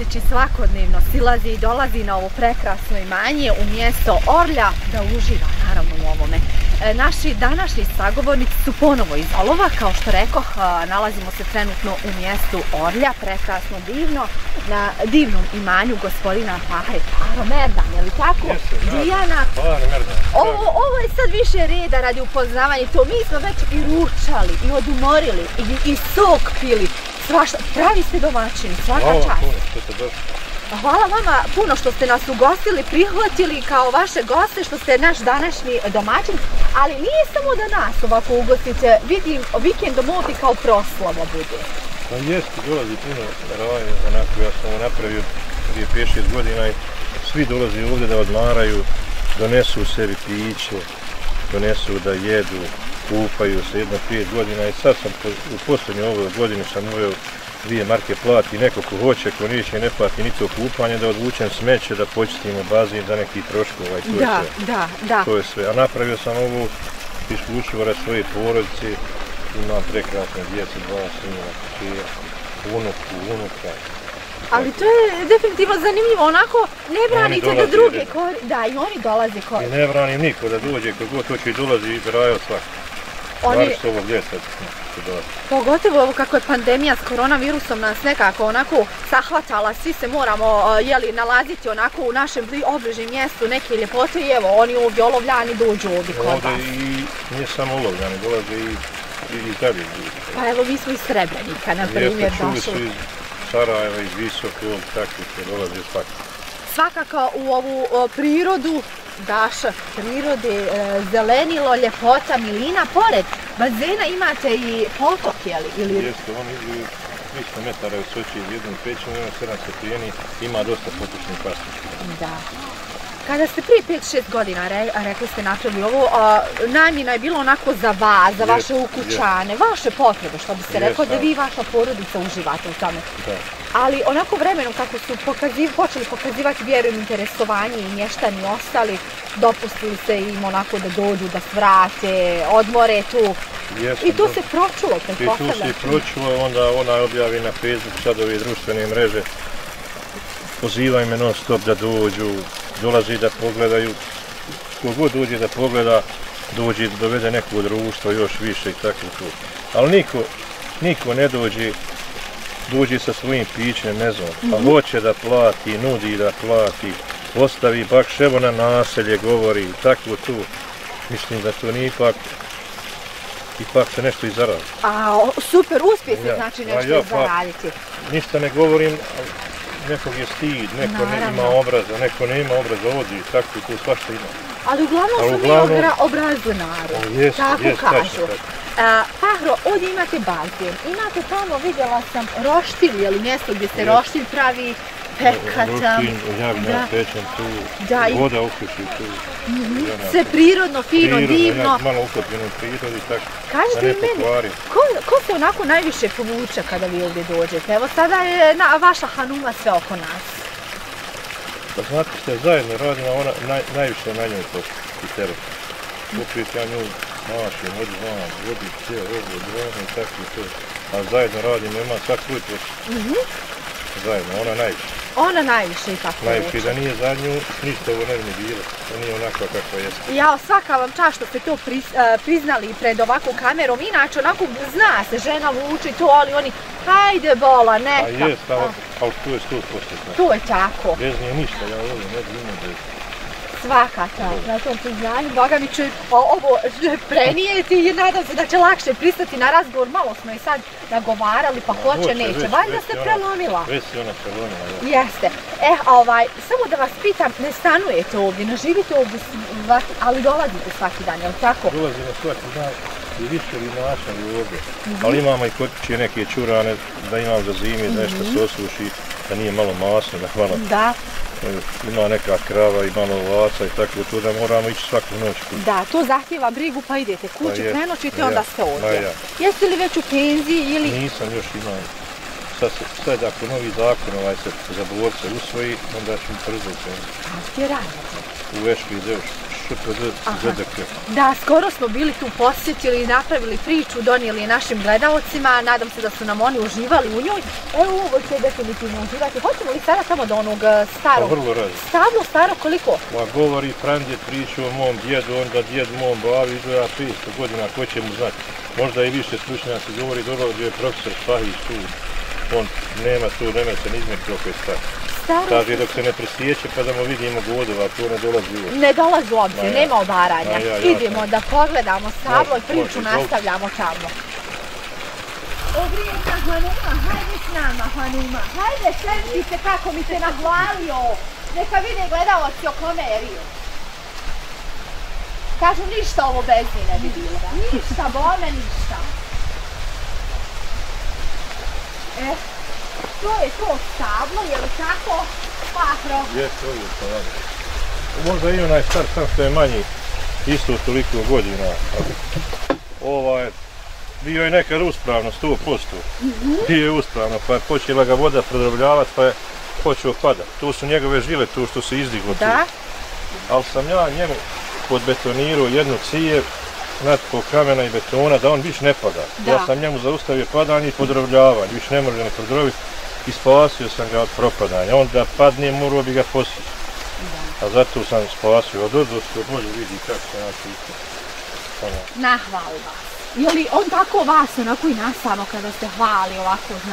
znači svakodnevno silazi i dolazi na ovo prekrasno imanje u mjesto Orlja da uživa naravno u ovome. Naši današnji sagovornici su ponovo iz Olova, kao što rekoh, nalazimo se trenutno u mjestu Orlja, prekrasno divno, na divnom imanju gospodina Pahro Merdan, je li tako? Dijana. Ovo je sad više reda radi upoznavanja, to mi smo već i ručali, i odumorili, i sok pili, svašta, pravi ste domaćini, svaka čast. Hvala vama puno što ste nas ugostili, prihvatili kao vaše goste, što ste naš današnji domaćin, ali nije samo da nas ovako ugostite, vidim vikendom ovdje kao proslava bude. Pa jeste, dolazi puno raja, onako ja sam ovo napravio prije 5-6 godina i svi dolazi ovdje da odmaraju, donesu sebi piće, donesu da jedu, kupaju se 1-5 godina i sad sam u posljednjoj ovoj godini sam uveo 2 marke plati, neko ko hoće, ko neće ne plati ni to kupanje, da odvučem smeće, da počistimo bazen za neki troškova i to je sve. To je sve. A napravio sam ovo isključivo radi svoje porodice, imam prekrasne djece, 2 sina, 4, unuka. Ali to je definitivno zanimljivo, onako ne branite da druge, da i oni dolaze kod. I ne branim niko da dođe, kod god hoće i dolazi i raja od svakog. Oni... ovog djeca. Pogotovo kako je pandemija s koronavirusom nas nekako onako sahvatala, svi se moramo nalaziti onako u našem obližnjem mjestu neke ljepote i evo oni ovdje Olovljani dođu ovdje kod vas. Ovdje i nije samo Olovljani, dolaze i dalje. Pa evo mi smo iz Srebrenika, na primjer, došli. Čuli su iz Sarajeva, iz Visokog, tako se dolaze svakako. Svakako u ovu prirodu, dašak prirode, zelenilo, ljepota, milina, pored bazena imate i potok, jeli? Jeste, on idu 300 metara visoči iz jednom pećinu, ima 7 stepeni, ima dosta potočnih pastića. Da. Kada ste prije 5-6 godina, rekli ste napravili ovo, namjena je bilo onako za vas, za vaše ukućane, vaše potrebe, što bi se rekao, da vi i vaša porodica uživate u tome. Ali onako vremenom kako su počeli pokazivati, vjerujem, interesovanje i mještani ostali, dopustili se im onako da dođu, da svrate, odmore tu. I to se pročulo, pretpostavljam. I tu se pročulo, onda ona objavi na Facebooku sad ove društvene mreže, pozivaj me non stop da dođu, dolazi da pogledaju, kogod dođe da pogleda, dođe da dovede neko društvo još više i tako to. Ali niko ne dođe sa svojim pićem, ne znam, pa hoće da plati, nudi da plati, ostavi bakš, evo na naselje govori, tako to. Mislim da to nije ipak se nešto i zaradi. Super, uspije se znači nešto zaraditi. Ništa ne govorim, nekog je stid, neko nema obraza, neko nema obraza, odi, tako to svašta ima. Ali uglavnom su mi obrazu narod, tako kažu. Pahro, ovdje imate bazen, imate tamo, vidjela sam, roštilj, je li mjesto gdje se roštilj pravi, pekata. Jagnja, pečen tu, voda uključi tu. Sve prirodno, fino, divno. Malo ukopljeno u prirodi, tako da ne pokvari. Ko se onako najviše povuče kada vi ovdje dođete? Evo sada je vaša Hanuma sve oko nas. Pa znate što zajedno radimo, ona najviše na njoj to i tebe. Uprijed ja nju mašim, vodi cijel, odvojno i tako i to. A zajedno radimo, ima svak svoj posao. Zajedno, ona najviše. Ona najviše i tako reći. Najviše, da nije za nju, ništa ovo ne bi bilo. To nije onako kako jeste. Ja, svaka vam čast što ste to priznali pred ovakvom kamerom. Inače, onako zna se, žena vuči to, ali oni, hajde bola, neka. A jest, ali to je 100%. To je tako. Bez nije ništa, ja ovdje ne bi imao bez. Svaka čast na tom priznanju. Boga mi ću ovo prenijeti i nadam se da će lakše pristati na razgovor. Malo smo i sad nagovarali, pa hoće, neće. Valjda se prelomila. Već se ona prelomila. Jeste. Samo da vas pitam, ne stanujete ovdje, ne živite ovdje, ali dolazite svaki dan, je li tako? Dolazimo svaki dan i više li našali ovdje. Ali imamo i kod kuće neke čurane, da imam za zimi, nešto se osuši, da nije malo masno, da malo... Da. Ima neka krava i malo ovaca i tako to da moramo ići svaku noć. Da, to zahtjeva brigu pa idete kući, prenoćite, onda ste ovdje. Jeste li već u penziji ili... Nisam, još imam. Sad ako novi zakon se za borce usvoji, onda ću brzo krenuti. A gdje radite? U Veški Zeuš ŠPZ ZDK. Da, skoro smo bili tu posjetili, napravili priču, donijeli je našim gledalcima, nadam se da su nam oni uživali u njoj. Evo ovo će definitivno uživati. Hoćemo li sada samo do onog starog? Pa vrlo rado. Stablo staro koliko? Ma govori pradjed priču o mom djedu, onda djed mom bavi, izgleda 500 godina, ko će mu znati. Možda i više stručnjaci govori, dolazio je profesor Spahić tu. On nema tu, nema se nizmek koliko je star. Kaže dok se ne presjeće pa da mu vidimo godova, to ne dolazi u obzir. Ne dolazi u obzir, nema obaranja. Idemo da pogledamo stablo i priču nastavljamo tamo. Obrijeka Hanuma, hajde s nama Hanuma, hajde šećite kako mi se nahvalio. Neka vide gledalci o kome je riječ. Kažu ništa ovo bez njih ne bi bilo. Ništa, bome ništa. To je to stablo, je li tako, Pahro? Je, to je to, radi. Možda i onaj star, sam što je manji, isto toliko godina. Bio je nekad uspravno, 100%. Bio je uspravno, pa je počela ga voda prodrobljavati, pa je počeo padati. Tu su njegove žile, tu što se izdiglo tu. Da? Ali sam ja njemu podbetonirao jednu cijev, natko kamena i betona, da on više ne pada. Ja sam njemu zaustavio padanje i podrobljavanje, više ne može ne podrobiti i spasio sam ga od propadanja. Onda padne, morao bi ga posjeći. A zato sam spasio od odlosti, bolje vidi kako se načisto. Nahvali vas. Je li on tako vas onako i nasamo kada ste hvali ovako, zna?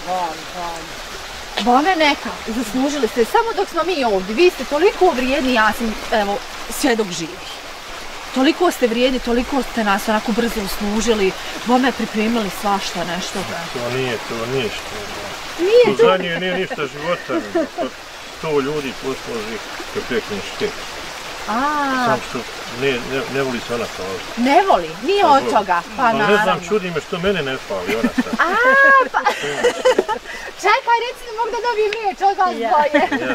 Bome neka, zaslužili ste, samo dok smo mi ovdje, vi ste toliko vrijedni, ja sam, evo, svjedok živi. Toliko ste vrijedni, toliko ste nas onako brzo uslužili, bome pripremili svašta nešto. To nije što. Nije to? Za nje nije ništa života, 100 ljudi posloži da pekne štek. Sam što ne voli se ona fali. Ne voli? Nije od toga? Pa naravno. Ne znam, čudi me što mene ne fali, ona sad. Pa... Čekaj, reci da mogu da dobijem riječ od vas dvoje.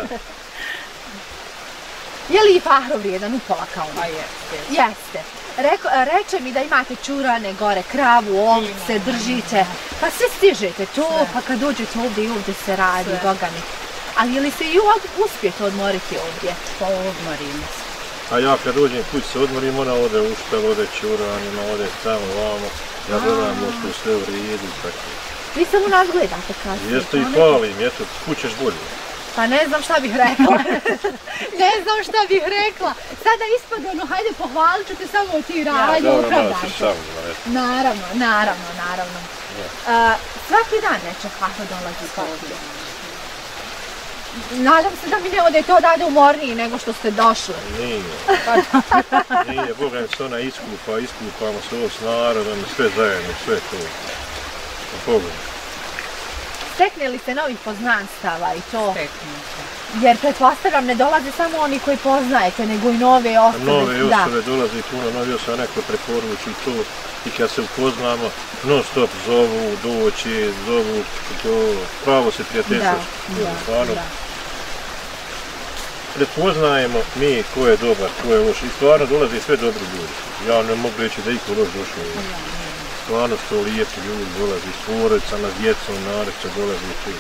Je li i Pahro vrijedan upola kao on? Jeste. Reče mi da imate čurane gore, kravu, ovce, držite, pa sve stižete tu, pa kad dođete ovdje i ovdje se radi, Boga mi. Ali je li se i uspijete odmoriti ovdje? Pa odmorimo se. A ja kad dođem kuć se odmorim, ona ode u špel, ode čuranima, ode tamo, vamo. Ja gledam što sve u redu i tako. Vi samo nas gledate kasnije. Jeste i hvalim, eto, kućeš bolje. Pa ne znam šta bih rekla. Sada ispada ono, hajde pohvalit ću te samo ti radnje, opravdajte. Naravno. Svaki dan neće Pahro dolazi ovdje. Nadam se da mi ne odete odavde umorniji nego što ste došli. Nije, Boga mi se ona iskupamo se ovo s narodom, sve zajedno, sve to. Boga. Stekne li se novih poznanstava i to? Stekne se. Jer pretpostavljam ne dolaze samo oni koji poznajete, nego i nove osobe. Nove osobe dolaze i puno novi osobe, neko preporuči to. I kad se upoznamo, non stop zovu, doći, zovu, pravo se prijateljstvo. Da. Prepoznajemo mi ko je dobar, ko je loš. I stvarno dolaze sve dobri ljudi. Ja ne mogu reći da iko loš došao. Stvarno su to lijepi ljudi, dolazi s porodicama, s djecom, naravno dolazi tu.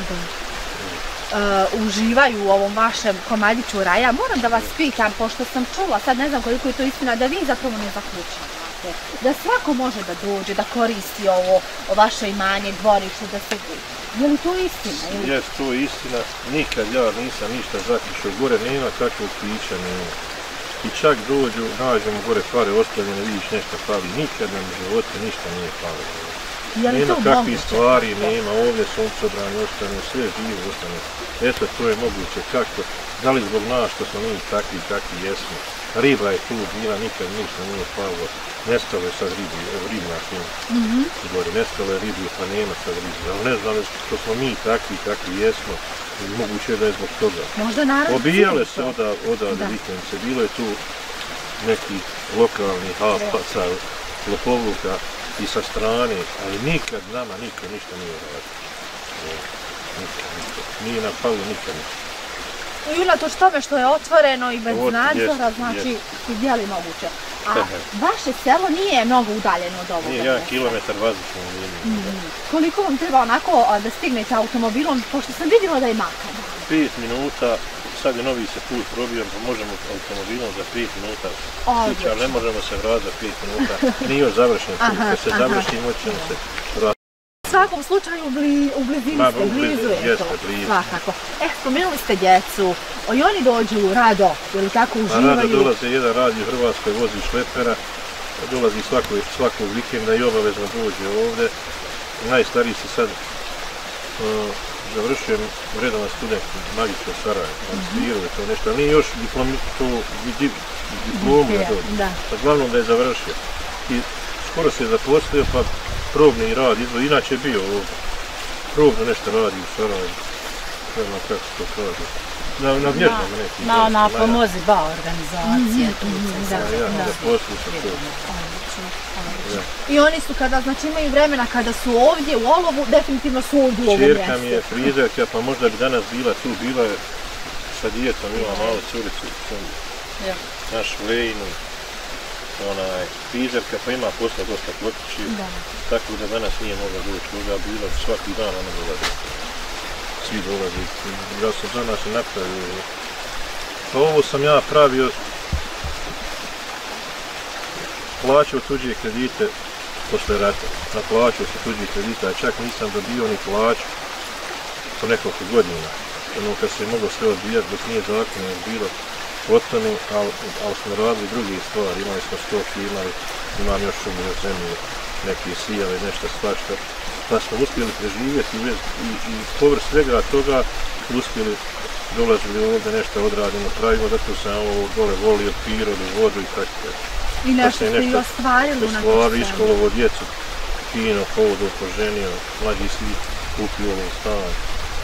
Uživaju u ovom vašem komadiću raja. Moram da vas pitam, pošto sam čula, sad ne znam koliko je to istina, da vi zapravo ne zaključavate. Da svako može da dođe, da koristi ovo vaše imanje, dvorište, da se... Je li to istina? Jes, to je istina. Nikad ja nisam ništa zaključio. Gore nema kakvog pića, nema. I čak dođu, nađemo gore pare ostavljene, vidiš nešto fali. Nikad nam u životu ništa nije fali. Nema kakvih stvari, nema, ovdje suncobrani ostane, sve živo ostane. Eto, to je moguće, kako, da li zbog nas što smo mi takvi kakvi jesmo. Riba je tu bila, nikad ništa nije palo, nestalo je sad ribna tim. Gore, nestalo je ribi, pa nema sad ribi, ali ne znam što smo mi takvi kakvi jesmo, moguće da je zbog toga. Možda naravno. Obijale se odavde vikendce, bilo je tu neki lokalni hapaca, lopovluka, i sa strane, ali nikad nama niko ništa nije radio. Nije nam palo nikad ništa. I unatoč tome što je otvoreno i bez nadzora, znači vidjeli moguće. A vaše selo nije mnogo udaljeno od ovoga? Nije, 1 kilometar vazdušnom linijom. Koliko vam treba onako da stignete automobilom, pošto sam vidjela da je makar? 5 minuta sad je novi se put probio, pa možemo automobilom za 5 minuta stići, ali ne možemo se vratiti za 5 minuta. Nije još završen put, kad se završi moćemo se vratiti. U svakom slučaju u blizini ste, blizu je to, svakako. Spomenuli ste djecu, i oni dođu rado, ili tako uživaju? Pa rado dolaze, jedan radi u Hrvatskoj, vozi šlepera, dolazi svakog vikenda i obavezno dođe ovdje. Najstariji se sad završujem redovan student magistra Sarajevo, magistrirao je to nešto, ali nije još diplomu je to, pa glavno da je završio. I skoro se je zaposlio, pa probni rad, inače je bio ovdje. Probno nešto radi u Sarajevu, ne znam kako se to kaže. Na vježbama neki. Na pomozi ba organizacije. Da posliju sam to. I oni su kada, znači imaju vremena kada su ovdje u olovu, definitivno su ovdje u ovom mjestu. Čerka mi je frizerka, pa možda bi danas bila tu, bila je sa djetom, ima malu curicu, našu Lejnu, frizerka, pa ima posla dosta kod kući, tako da danas nije mogla doći, ovdje bila svaki dan ona dolazi. Svi dolazi, ja sam za nas napravio. Pa ovo sam ja pravio, plaćao tuđe kredite posle rata, naplaćao se tuđe kredita, a čak nisam dobio ni plaću po nekoliko godina. Kad se je moglo sve odbijati dok nije zakon bilo o tome, ali smo radili druge stvari, imali smo stoke, imam još šumu u zemlji, neke sijale, nešto svašta, pa smo uspjeli preživjeti i povrh svega toga uspjeli dolazili ovdje nešto odradimo, pravimo, zato sam ovo dole volio prirodu, vodu i tako. I nešto ste i ostvarili na to iškolovo djecu, fino, povodu, poženio, mlađi svi kupio ovaj stan.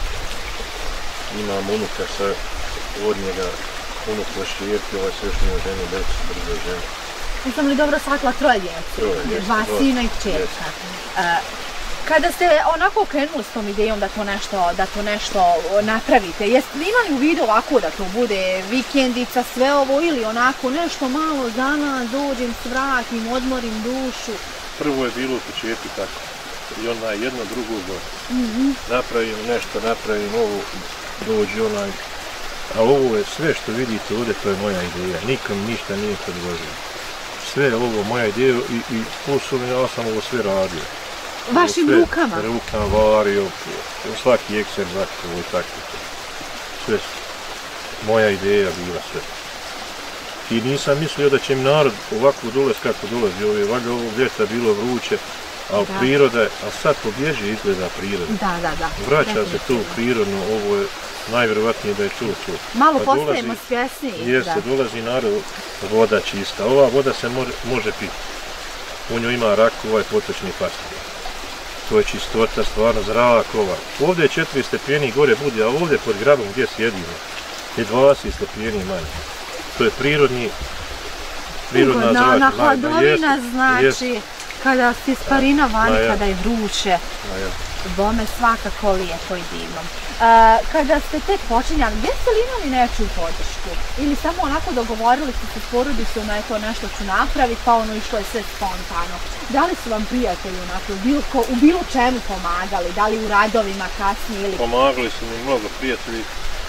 Imam unuka sa od njega, unukova šrijepke, ovaj se još nije ženio, djecu brzo ženi. Jesam li dobro shvatila troje djece? Dva sina i kćerka. Kada ste onako krenuli s tom idejom da to nešto napravite, jeste li imali u vidu ovako da to bude vikendica, sve ovo ili onako nešto malo za nas, dođem, svratim, odmorim dušu? Prvo je bilo u početku tako. I jedno drugo napravim nešto, napravim ovo, dođe onaj. A ovo je sve što vidite ovdje, to je moja ideja. Nikom ništa nije predložio. Sve je ovo moja ideja i poslovno ja sam ovo sve radio. Vašim rukama? Rukama, vario, svaki ekser zakovo i tako. Sve moja ideja bila sve. I nisam mislio da će im narod ovako dolaz kako dolazi. Valjda ovog ljeta bilo vruće, ali priroda je, a sad pobježi izgleda priroda. Da. Vraća se to prirodno, ovo je najvjerovatnije da je to. Malo postajemo svjesniji. Jeste, dolazi narod, voda čista. Ova voda se može piti. U njoj ima rakova i potočni pastir. To je čistota, stvarno zrak ova. Ovdje je 4 stepeni gore bude, a ovdje pod grabom gdje sjedimo je 20 stepeni manje. To je prirodna zračna. Hladovina znači kada si sparina vani, kada je vruće. Bome svakako lijepo i divno. Kada ste tek počinjali, jeste li imali nečiju podršku? Ili samo onako dogovorili ste se s porodicom, eto nešto ću napraviti, pa ono išlo je sve spontano? Da li su vam prijatelji onako u bilo čemu pomagali? Da li u radovima kasnije ili... Pomagali su mi mnogo prijatelji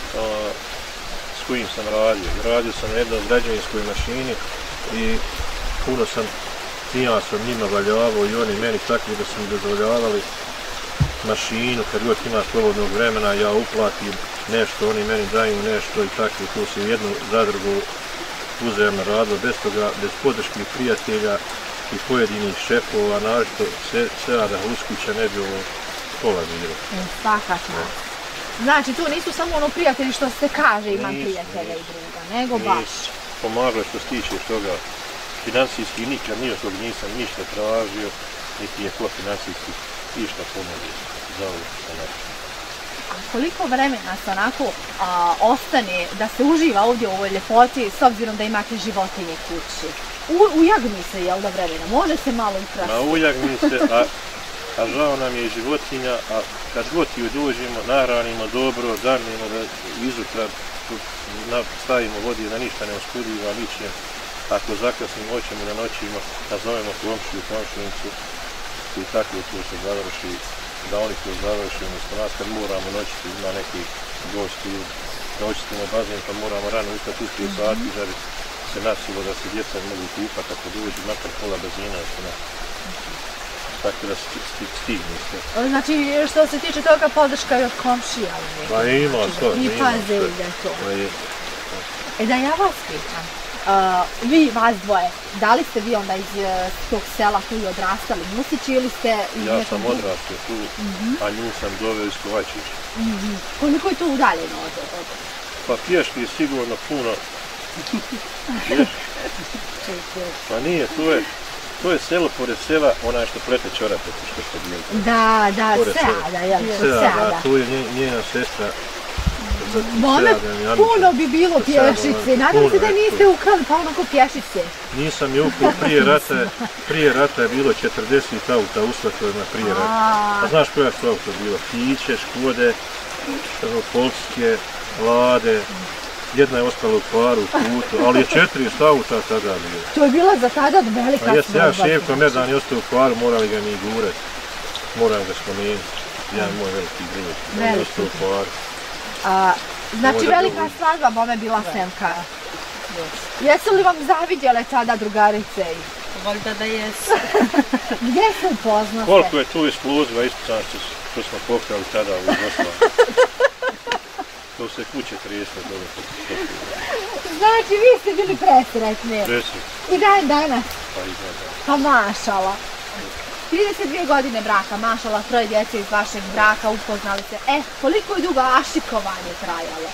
s kojim sam radio. Radio sam na jednoj građevinskoj mašini i puno sam i ja sam njima valjavao i oni meni takvi da su mi dozvoljavali mašinu, kad god ima slobodnog vremena, ja uplatim nešto, oni meni daju nešto i tako, tu se jednu zadrugu uzajamno radilo, bez toga, bez podrške prijatelja i pojedinih šefova, nažito Seada Huskića ne bi ovo pola bilo. Svakako. Znači, tu nisu samo ono prijatelji što se kaže imam prijatelja i druga, nego baš. Pomagalo što se tiče toga, financijski nikad nije od toga nisam ništa tražio, niti je ko financijski išta pomoći za ovo što nešto. A koliko vremena se onako ostane da se uživa ovdje u ovoj ljepoti s obzirom da imate životinje kući? Ujagmi se, jel da vremena? Može se malo ukrasiti? Ujagmi se, a žao nam je i životinja, a kad god ju dođemo, nahranimo dobro, darnimo da izutra stavimo vodi da ništa ne oskudiva ničem. Ako zakasnimo, hoćemo da noćimo, nazovemo komšiju, komšinicu i tako to se završi, da oni to završi umjesto nas kad moramo noćiti, ima neki gosti, da očistimo bazen, pa moramo rano ustati u 3 sati, da bi se nasilo da se djeca mogu kupati, ako dođu makar pola benzina, tako da stigne sve. Znači, što se tiče toga, podrška je od komšija. Pa ima to, i paze da je to. Da ja vas pitam, vi, vas dvoje, da li ste vi onda iz tog sela tu i odrastali Musići ili ste... Ja sam odrastao tu, a nju sam doveo iz Kovačića. Koliko je to udaljeno od... Pa pješki je sigurno puno. Pa nije, to je selo pored sela, onaj što plete čorape, što ste bili. Da, Seada, Seada, tu je njena sestra. Bome, puno bi bilo pješice, nadam se da niste ukrali pa onako pješice. Nisam je ukrao prije rata je bilo 40 auta usvatovima prije rata. A znaš koja su auto bilo? Fiće, Škode, Polske, Lade, jedna je ostala u kvaru, u putu, ali je 400 auta tada bilo. To je bila za tada velika svojba. Ja šefkom jedan je ostao u kvaru, morali ga mi gurati. Moram ga spomenuti, jedan moj veliki drug, on je ostao u kvaru. Znači velika svadba bome bila Semka. Jesu li vam zavidjele tada drugarice? Valjda da jesu. Gdje se upoznate? Koliko je tu eksplozija ispucanci što smo pokrali tada u Jugoslaviji. To se kuće trijesne dobro. Znači vi ste bili presretni. Presretni. I dan danas? Pa i dan danas. Pa mašala. 32 godine braka, mašala, 3 djece iz vašeg braka, upoznali se. Koliko je dugo ašikovanje trajalo?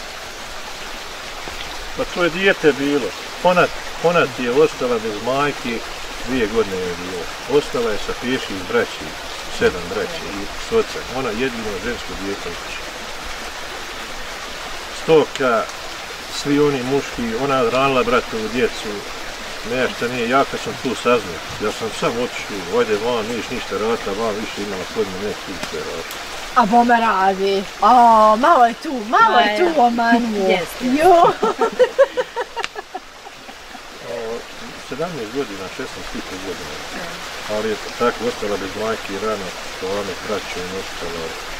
Pa to je dijete bilo. Ponat je ostala bez majke, 2 godine je bilo. Ostala je sa pješi iz braći, 7 braći i s ocem. Ona jedino žensko dijete uči. Stoka, svi oni muški, ona ranila bratovu djecu. Nešto nije, ja kad sam tu saznao, ja sam sam otišao, ojde van, niš ništa rata, van više imala kod me neku sve rata. A bome radi, malo je tu omanuo. Jo! 17 godina, 16 godina, ali je tako ostala bez majke i rano, to ono kraće i ostala.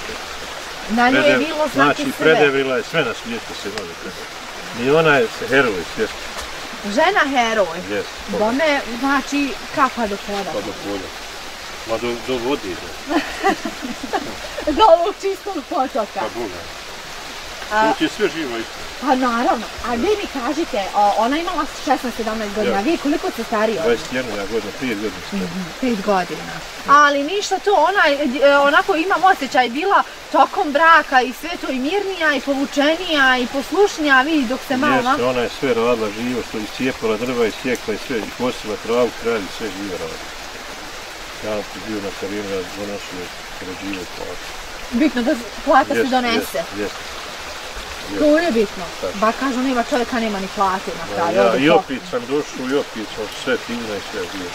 Na nju je bilo znati sve. Znači, predevrila je sve na svijetu se može predati. I ona je heroj svjesna. Žena heroj. Jes. Bome, znači, kapa do poda. Pa do poda. Ma do vodi ide. Do ovog čistog potoka. Pa Boga. Tu je sve živo isto. Pa naravno. A vi mi kažite, ona imala 16-17 godina, vi koliko ste stariji od nje? 21 godina, 5 godina. 5 godina. Ali ništa tu, ona onako imam osjećaj bila tokom braka i sve to i mirnija i povučenija i poslušnija, vidi dok se malo... Jeste, ona je sve radila živo, što je cijepala drva i sjekla i sve, i kosila travu, kralj i sve živo radila. Ja sam bio na terenu da donosio živo platu. Bitno da plata se donese. Jeste. To je bitno. Ba kažu nema čovjeka, nema ni plate na kraju. I opet sam došao i opet sam sve fina i sve bio.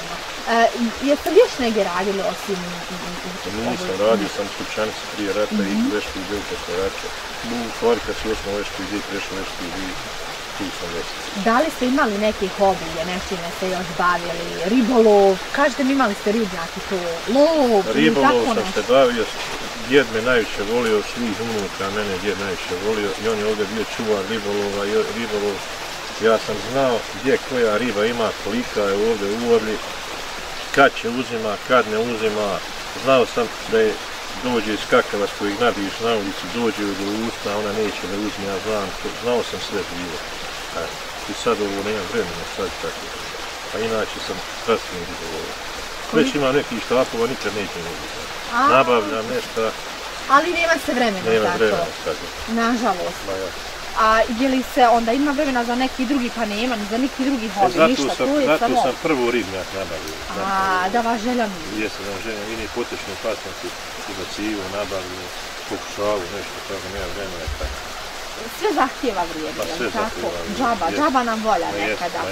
Jeste li još negdje radili osim... Nisam radio, sam slučanici prije rata i veški dio posle rata. U stvari kad si osnovu veški dio, prešao veški dio, tu sam veški. Da li ste imali neki hobije, nečime ste još bavili, ribolov, kažete mi imali ste ribnjaki tu, lov, ribolov sam se bavio, djed me najviše volio, svih unuka mene djed najviše volio i on je ovdje bio čuvar ribolova i ribolov. Ja sam znao gdje koja riba ima, kolika je ovdje u Orlji, kad će uzima, kad ne uzima. Znao sam da je dođe iz kakava s kojeg nabiješ na ulici, dođe do usta, ona neće da uzme, ja znam, znao sam sve bilo. I sad ovo nemam vremena sad tako. A inače sam strastveni ribolova. Već imam nekih štapova, nikad nećem uzeti. Nabavljam nešto. Ali nema se vremena tako? Nema vremena tako. Nažalost. A je li se onda ima vremena za neki drugi, pa nema, za neki drugi hobi, ništa, tu je samo... Zato sam prvo ribnjak nabavio. Da vas želja mi? Jesam da želja, ini potečni pasnici, ubacivo, nabavio, pokušavu, nešto tako, nema vremena tako. Sve zahtjeva vrijeme, tako? Džaba nam volja nekada.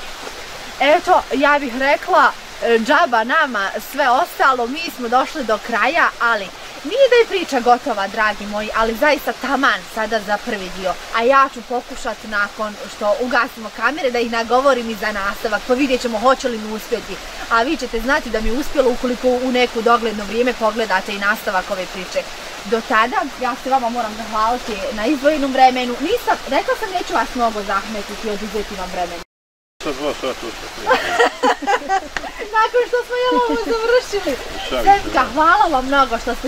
Eto, ja bih rekla, džaba nama sve ostalo, mi smo došli do kraja, ali nije da je priča gotova, dragi moji, ali zaista taman sada za prvi dio. A ja ću pokušati nakon što ugasimo kamere da ih nagovorim i za nastavak, pa vidjet ćemo hoće li mi uspjeti. A vi ćete znati da mi je uspjelo ukoliko u neko dogledno vrijeme pogledate i nastavak ove priče. Do tada, ja se vama moram zahvaliti na izdvojenom vremenu. Rekla sam neću vas mnogo zahmetiti i oduzeti vam vremenu. Nakon što smo ovo završili. Semka, hvala vam mnogo što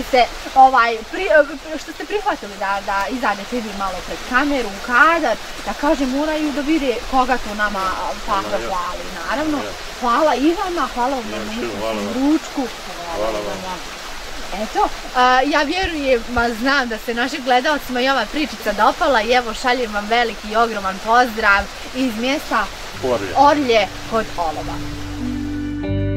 ste prihvatili da izađete i vi malo pred kameru, u kadar, da kažem moraju da vide koga to nama Fahra hvali. Naravno, hvala i vama, hvala vam na ručku. Hvala vam. Eto, ja vjerujem, znam da se našim gledalcima i ova pričica dopala i evo šaljem vam veliki i ogroman pozdrav iz mjesta Orlje kod Olova.